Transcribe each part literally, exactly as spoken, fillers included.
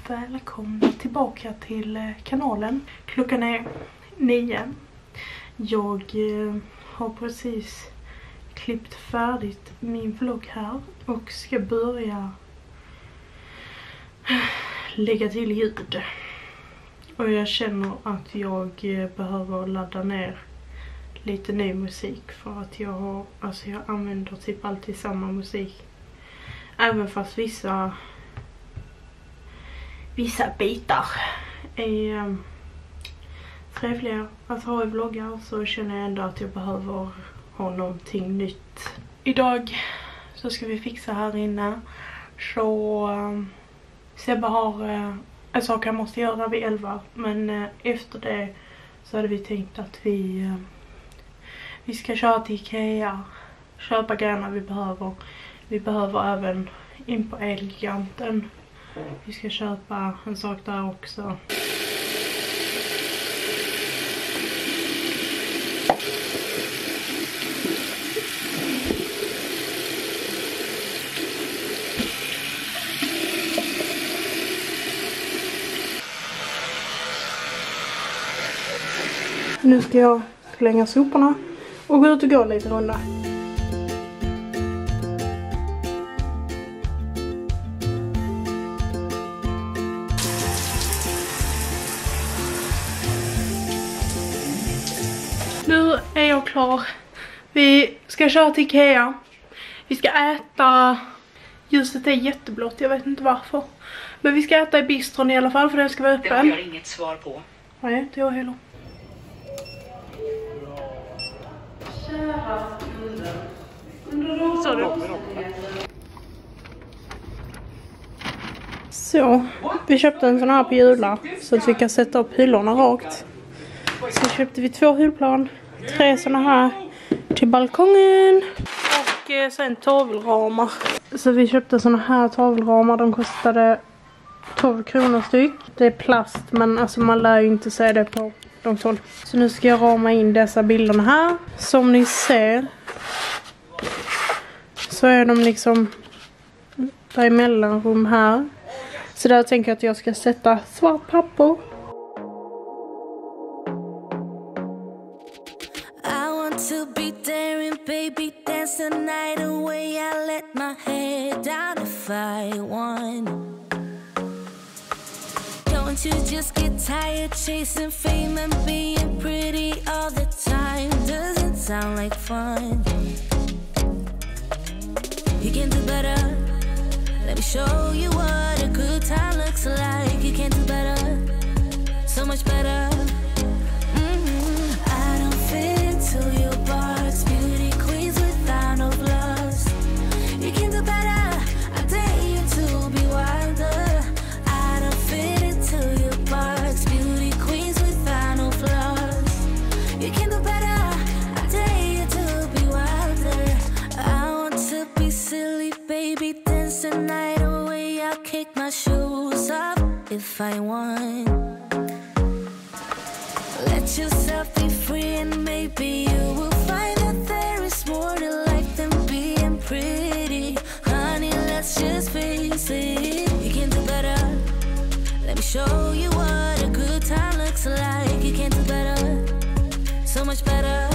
Välkomna tillbaka till kanalen. Klockan är nio. Jag eh, har precis klippt färdigt min vlogg här och ska börja lägga till ljud. Och jag känner att jag eh, behöver ladda ner lite ny musik för att jag har, alltså jag använder typ alltid samma musik. Även fast vissa vissa bitar är eh, trevliga att ha i vloggar, så känner jag ändå att jag behöver ha någonting nytt. Idag så ska vi fixa här inne. Så eh, Sebbe har eh, en sak jag måste göra vid elva. Men eh, efter det så hade vi tänkt att vi eh, vi ska köra till Ikea, köpa grejerna vi behöver. Vi behöver även in på Elgiganten. Vi ska köpa en sak där också. Nu ska jag slänga soporna och gå ut och gå lite runda. Nu är jag klar. Vi ska köra till Ikea. Vi ska äta. Ljuset är jätteblått, jag vet inte varför. Men vi ska äta i bistron i alla fall, för den ska vara öppen. Det har jag inget svar på. Nej, inte jag heller. Kära kunden. Så du. Så, vi köpte en sån här på jular så att vi kan sätta upp hyllorna rakt. Så köpte vi två hyllplan, tre såna här till balkongen och eh, sen tavelramar. Så vi köpte såna här tavelramar, de kostade tolv kronor styck. Det är plast, men alltså man lär ju inte se det på långt håll. Så nu ska jag rama in dessa bilderna här. Som ni ser så är de liksom där i mellanrum här. Så där tänker jag att jag ska sätta svart papper. To be daring, baby, dance the night away. I let my head down if I won. Don't you just get tired chasing fame and being pretty all the time? Doesn't sound like fun. You can do better. Let me show you what a good time looks like. You can do better, so much better. If I want, let yourself be free and maybe you will find that there is more to life than being pretty. Honey, let's just face it. You can do better. Let me show you what a good time looks like. You can do better, so much better.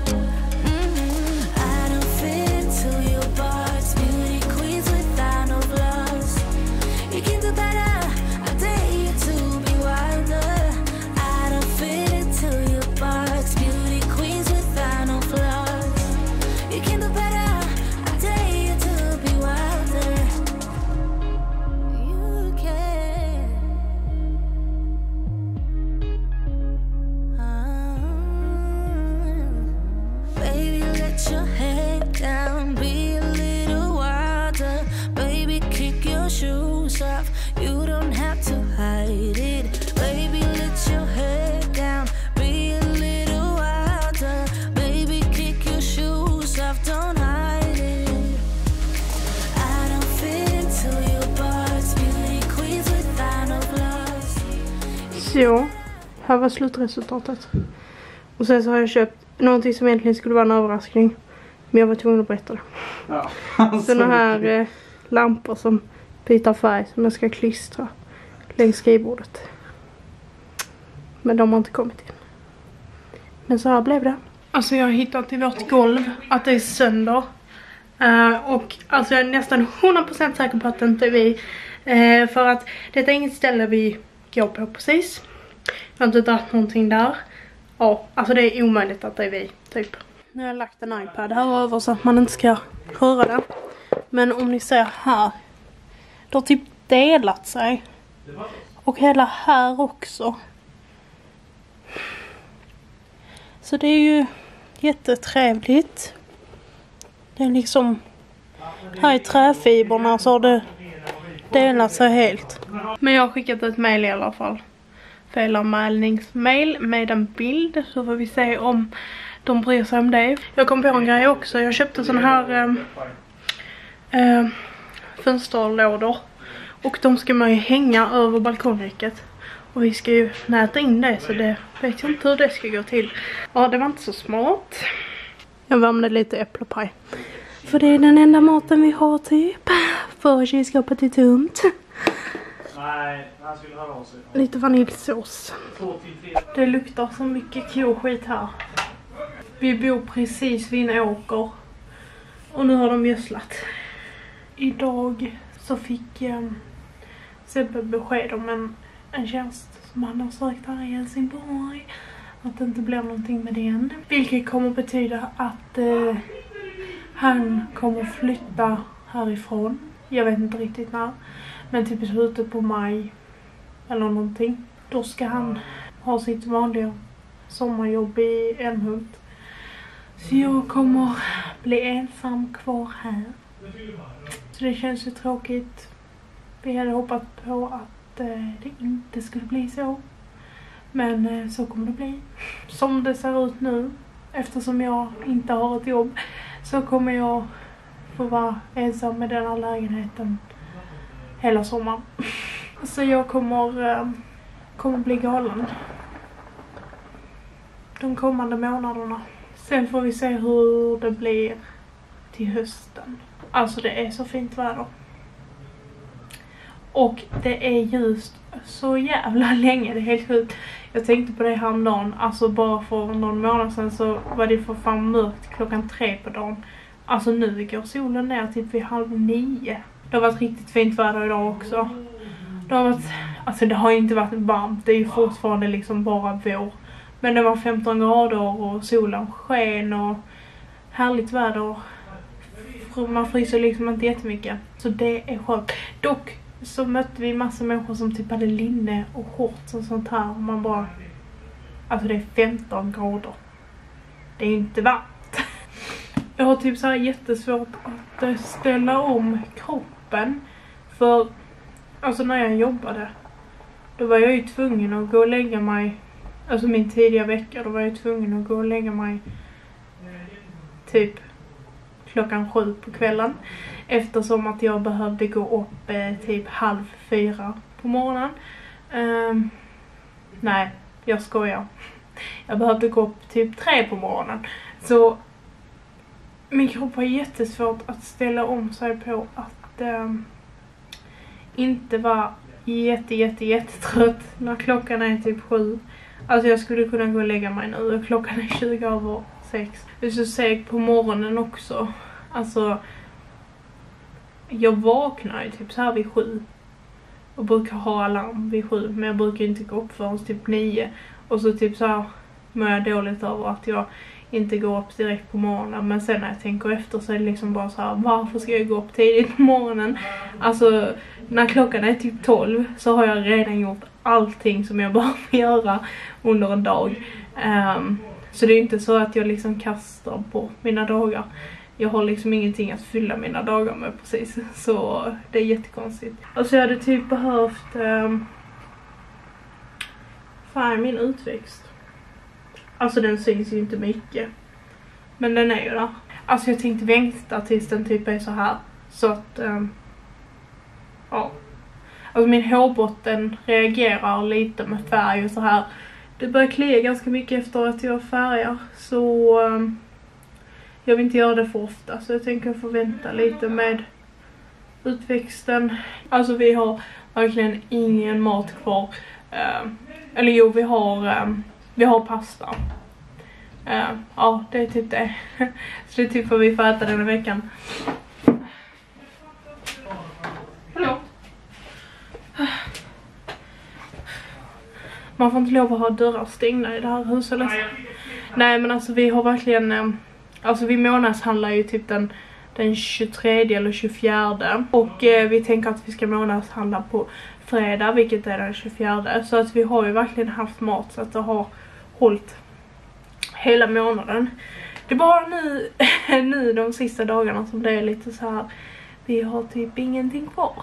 Så, här var slutresultatet. Och sen så har jag köpt någonting som egentligen skulle vara en överraskning. Men jag var tvungen att berätta det. Ja, alltså. Såna här eh, lampor som byter färg som jag ska klistra längs skrivbordet. Men de har inte kommit in. Men så här blev det. Alltså jag har hittat i vårt golv att det är sönder. Uh, och alltså jag är nästan hundra procent säker på att det inte är vi. Uh, för att detta är inget ställe vi går på precis. Jag har inte dragit någonting där. Ja, alltså det är omöjligt att det är vi, typ. Nu har jag lagt en iPad här över så att man inte ska höra det. Men om ni ser här. Det har typ delat sig. Och hela här också. Så det är ju jättetrevligt. Det är liksom... Här i träfiberna så har det delat sig helt. Men jag har skickat ett mail i alla fall. Felanmälningsmail med en bild. Så får vi se om de bryr sig om det. Jag kom på en grej också. Jag köpte såna här äh, äh, fönsterlådor. Och de ska man ju hänga över balkongräcket. Och vi ska ju näta in det, så det vet jag inte hur det ska gå till. Ja, det var inte så smart. Jag värmde lite äpplepaj. För det är den enda maten vi har typ. För kylskåpet är tomt. Nej, han skulle höra av sig. Lite vaniljsås. Det luktar så mycket koskit här. Vi bor precis vid en åker. Och nu har de gödslat. Idag så fick eh, Sebbe besked om en, en tjänst som han har sökt här i Helsingborg. Att det inte blir någonting med den. Vilket kommer betyda att eh, han kommer flytta härifrån. Jag vet inte riktigt när. Men typ i slutet på maj. Eller någonting. Då ska han ha sitt vanliga sommarjobb i Älmhult. Så jag kommer bli ensam kvar här. Så det känns ju tråkigt. Vi hade hoppats på att eh, det inte skulle bli så. Men eh, så kommer det bli. Som det ser ut nu. Eftersom jag inte har ett jobb. Så kommer jag få vara ensam med den här lägenheten. Hela sommaren. Så jag kommer, eh, kommer bli galen. De kommande månaderna. Sen får vi se hur det blir till hösten. Alltså det är så fint väder. Och det är just så jävla länge. Det är helt sjukt. Jag tänkte på det häromdagen. Alltså bara för någon månad sedan så var det för fan mörkt klockan tre på dagen. Alltså nu går solen ner typ vid halv nio. Det har varit riktigt fint väder idag också. Det har varit, alltså det har inte varit varmt. Det är ju fortfarande liksom bara vår. Men det var femton grader och solen sken och härligt väder. Man fryser liksom inte jättemycket. Så det är skönt. Dock så mötte vi massa människor som typ hade linne och shorts och sånt här. Och man bara... Alltså det är femton grader. Det är inte varmt. Jag har typ så här jättesvårt att ställa om kroppen. För alltså när jag jobbade. Då var jag ju tvungen att gå och lägga mig. Alltså min tidiga vecka. Då var jag tvungen att gå och lägga mig. Typ klockan sju på kvällen. Eftersom att jag behövde gå upp eh, typ halv fyra på morgonen. Um, nej, jag skojar. Jag behövde gå upp typ tre på morgonen. Så min kropp har jättesvårt att ställa om sig på att um, inte vara jätte jätte jättetrött när klockan är typ sju. Alltså jag skulle kunna gå och lägga mig nu och klockan är tjugo över sex. Det är så seg på morgonen också. Alltså jag vaknar ju typ så här vid sju. Och brukar ha alarm vid sju. Men jag brukar inte gå upp förrän typ nio. Och så typ så här mår jag dåligt över att jag inte går upp direkt på morgonen. Men sen när jag tänker efter så är det liksom bara så här. Varför ska jag gå upp tidigt på morgonen? Alltså när klockan är typ tolv så har jag redan gjort allting som jag behöver göra under en dag. Um, så det är inte så att jag liksom kastar på mina dagar. Jag har liksom ingenting att fylla mina dagar med precis. Så det är jättekonstigt. Alltså jag hade typ behövt... Um, fan, min utväxt. Alltså den syns ju inte mycket. Men den är ju där. Alltså jag tänkte vänta tills den typ är så här. Så att... Um, ja. Alltså min hårbotten reagerar lite med färg och så här. Det börjar klia ganska mycket efter att jag färgar. Så... Um, jag vill inte göra det för ofta. Så jag tänker få vänta lite med utväxten. Alltså vi har verkligen ingen mat kvar. Uh, eller jo, vi har, um, vi har pasta. Uh, ja, det är typ det. Så det är typ vad vi får äta den i veckan. Hallå? Man får inte lov att ha dörrar stängda i det här huset. Nej, men alltså vi har verkligen... Um, alltså vi månadshandlar ju typ den... den tjugotredje eller tjugofjärde. Och eh, vi tänker att vi ska månadshandla på fredag, vilket är den tjugofjärde. Så att vi har ju verkligen haft mat så att det har hållit hela månaden. Det är bara nu, nu de sista dagarna som det är lite så här. Vi har typ ingenting kvar.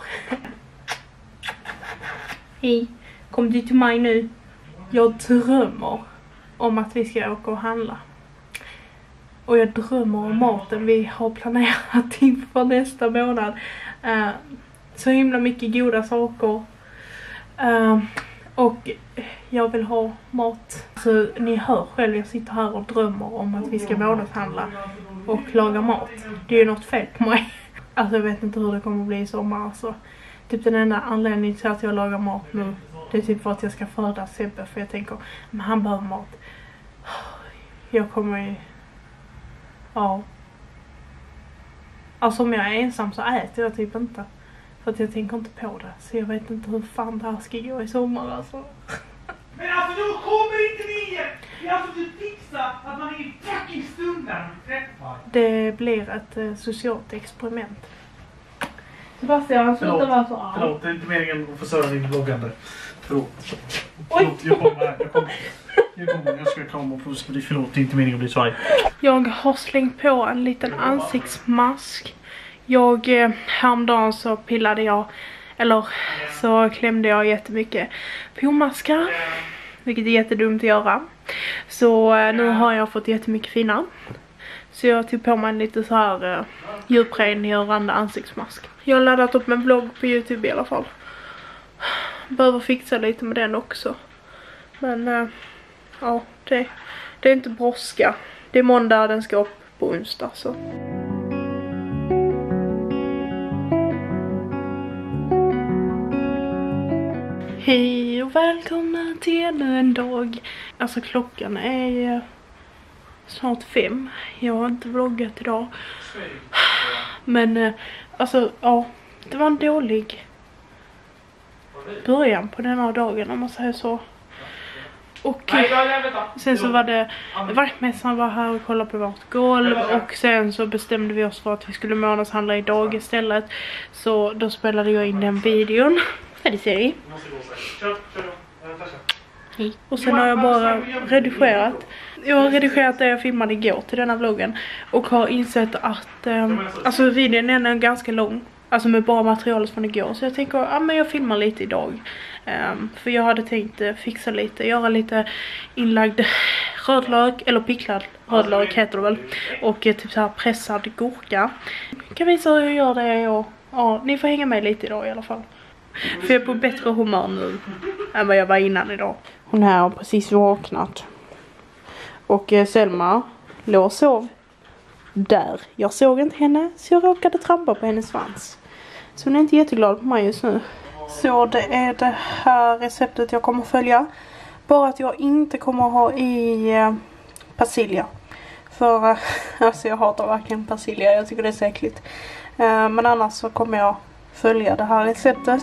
Hej, kom du till mig nu? Jag drömmer om att vi ska åka och handla. Och jag drömmer om maten vi har planerat inför nästa månad. Uh, så himla mycket goda saker. Uh, och jag vill ha mat. Så ni hör själv, jag sitter här och drömmer om att vi ska månadshandla och laga mat. Det är ju något fel på mig. Alltså jag vet inte hur det kommer att bli i sommar. Alltså, typ den enda anledningen till att jag lagar mat nu, det är typ för att jag ska föda Sebbe. För jag tänker, men han behöver mat. Jag kommer ju... Ja. Alltså om jag är ensam så äter jag typ inte. För att jag tänker inte på det. Så jag vet inte hur fan det här ska gå i sommar alltså. Men alltså då kommer inte ner! Vi har alltså typ fixat att man är i fucking stunden träffar. Det blir ett eh, socialt experiment. Sebastian, sluta vara så arg. Förlåt, det är inte meningen att förstöra din vloggande. Förlåt. Oj! Förlåt, jag kommer här. Jag kommer. Jag kommer. Jag ska komma och bli förlåt. Det är inte meningen att bli så arg. Jag har slängt på en liten ansiktsmask. Jag, eh, häromdagen så pillade jag, eller så klämde jag jättemycket pormaskar. Vilket är jättedumt att göra. Så eh, nu har jag fått jättemycket fina. Så jag tog på mig lite så här eh, djuprengörande ansiktsmask. Jag har laddat upp en vlogg på YouTube i alla fall. Behöver fixa lite med den också. Men eh, ja, det, det är inte brådska. Det är måndag, den ska upp på onsdag så. Hej och välkomna till ännu en dag. Alltså klockan är eh, snart fem. Jag har inte vloggat idag. Men eh, alltså ja, det var en dålig början på den här dagen om man säger så. Och sen så var det vaktmästaren var här och kollade på vårt golv. Och sen så bestämde vi oss för att vi skulle månadshandla idag istället. Så då spelade jag in den videon. Är det serie? Hej. Och sen har jag bara redigerat. Jag har redigerat det jag filmade igår till denna vloggen. Och har insett att um, alltså videon är ganska lång. Alltså med bara materialet från igår. Så jag tänker, ja ah, men jag filmar lite idag. Um, för jag hade tänkt uh, fixa lite. Göra lite inlagd rödlök. Eller picklad rödlök heter det väl. Och uh, typ så här pressad gurka. Jag kan visa hur jag gör det. Och ja, ni får hänga med lite idag i alla fall. För jag är på bättre humör nu än vad jag var innan idag. Hon här har precis vaknat. Och uh, Selma låg och sov där. Jag såg inte henne så jag råkade trampa på hennes svans. Så hon är inte jätteglad på mig just nu. Så det är det här receptet jag kommer följa. Bara att jag inte kommer ha i eh, persilja. För eh, alltså jag hatar verkligen persilja. Jag tycker det är så äckligt. Eh, men annars så kommer jag följa det här receptet.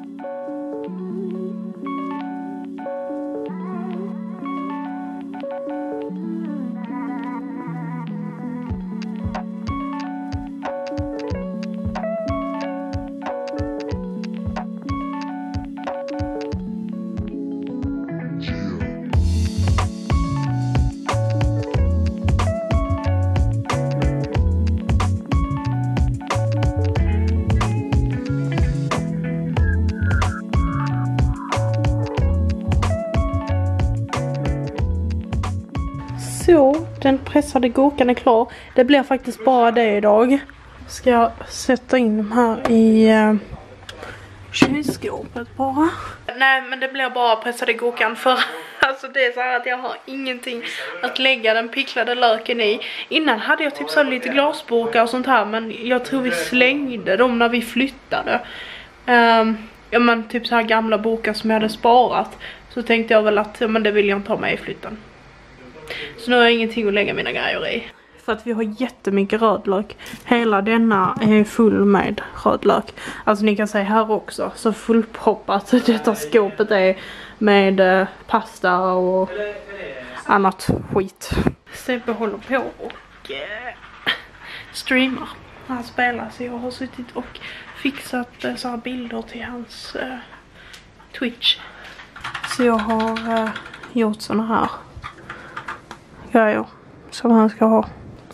Så, den pressade gurkan är klar. Det blir faktiskt bara det idag. Ska jag sätta in de här i uh, kylskåpet bara. Nej, men det blir bara pressade gurkan för alltså det är så här att jag har ingenting att lägga den picklade löken i. Innan hade jag typ så lite glasburkar och sånt här, men jag tror vi slängde dem när vi flyttade. Um, ja men typ så här gamla bokar som jag hade sparat. Så tänkte jag väl att ja, men det vill jag inte ha med i flytten. Så nu har jag ingenting att lägga mina grejer i. För att vi har jättemycket rödlök. Hela denna är full med rödlök. Alltså ni kan säga här också. Så fullproppat detta skåpet är med eh, pasta och annat skit. Sebbe håller på och eh, streamar. Han spelar, så jag har suttit och fixat eh, så här bilder till hans eh, Twitch. Så jag har eh, gjort såna här grejer som han ska ha.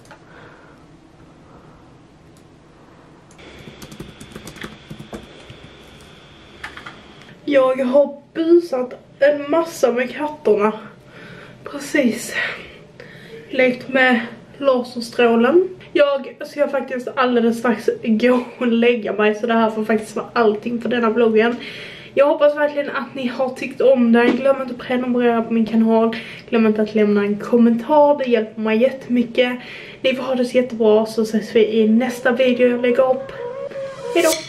Jag har busat en massa med katterna. Precis. Lekt med laserstrålen. Jag ska faktiskt alldeles strax gå och lägga mig. Så det här får faktiskt vara allting för denna vloggen. Jag hoppas verkligen att ni har tyckt om den. Glöm inte att prenumerera på min kanal. Glöm inte att lämna en kommentar. Det hjälper mig jättemycket. Ni får ha det så jättebra. Så ses vi i nästa video jag lägger upp. Hejdå!